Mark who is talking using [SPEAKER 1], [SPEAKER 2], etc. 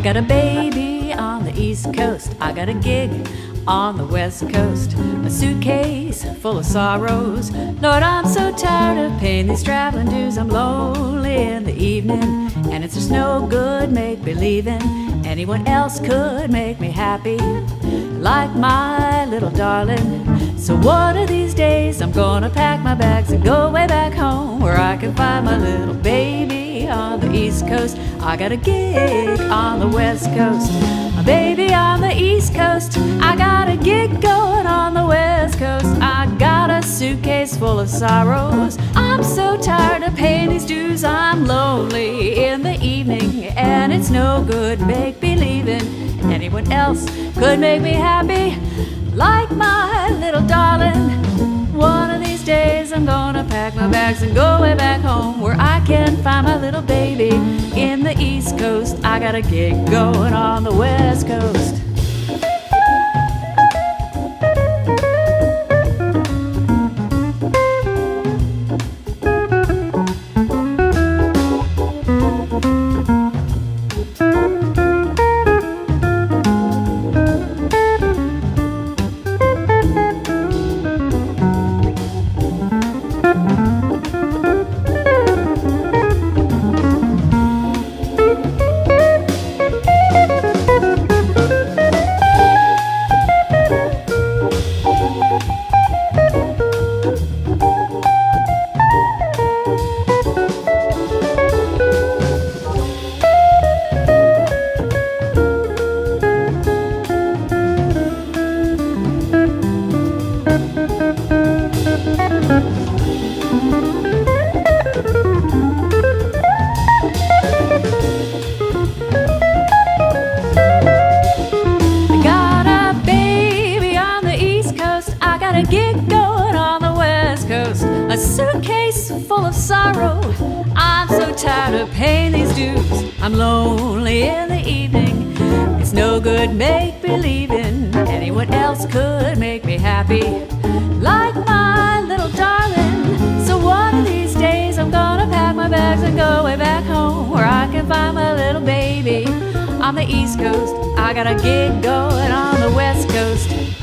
[SPEAKER 1] got a baby on the East Coast. I got a gig on the West Coast. A suitcase full of sorrows. Lord, I'm so tired of paying these traveling dues. I'm lonely in the evening, and it's just no good make-believing anyone else could make me happy like my little darling. So one of these days I'm gonna pack my bags and go way back home, where I can find my little baby on the East Coast. I got a gig on the West Coast, a baby on the East Coast. I got a gig going on the West Coast. I got a suitcase full of sorrows. I'm so tired of paying these dues. I'm lonely in the evening, and it's no good make-believing anyone else could make me happy like my little darling. One of these days I'm gonna pack my bags and go way back home, where I can find my little baby in the East Coast. I got a gig going on the West Coast. A gig going on the West Coast, a suitcase full of sorrow. I'm so tired of paying these dues. I'm lonely in the evening. It's no good make-believing anyone else could make me happy like my little darling. So one of these days I'm gonna pack my bags and go way back home, where I can find my little baby on the East Coast. I got a gig going on the West Coast.